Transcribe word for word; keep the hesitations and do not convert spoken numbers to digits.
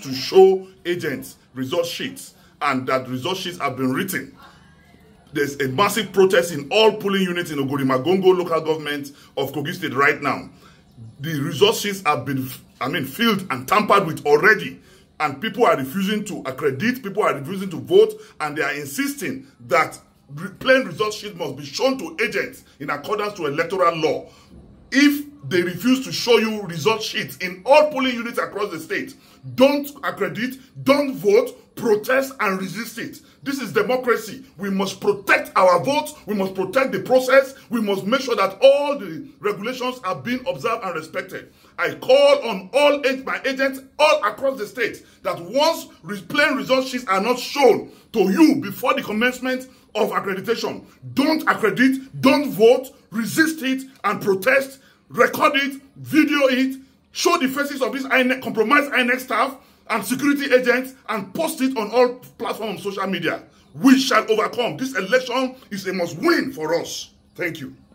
to show agents result sheets and that result sheets have been written, there's a massive protest in all polling units in Ogorimagongo local government of Kogi State right now. The result sheets have been, I mean, filled and tampered with already. And people are refusing to accredit, people are refusing to vote, and they are insisting that plain result sheets must be shown to agents in accordance to electoral law. If they refuse to show you result sheets in all polling units across the state, don't accredit, don't vote, protest and resist it. This is democracy. We must protect our votes. We must protect the process. We must make sure that all the regulations are being observed and respected. I call on all my agents all across the state that once plain result sheets are not shown to you before the commencement of accreditation, don't accredit, don't vote, resist it and protest, record it, video it, show the faces of these I N E C, compromised I N E C staff and security agents and post it on all platforms of social media. We shall overcome. This election is a must win for us. Thank you.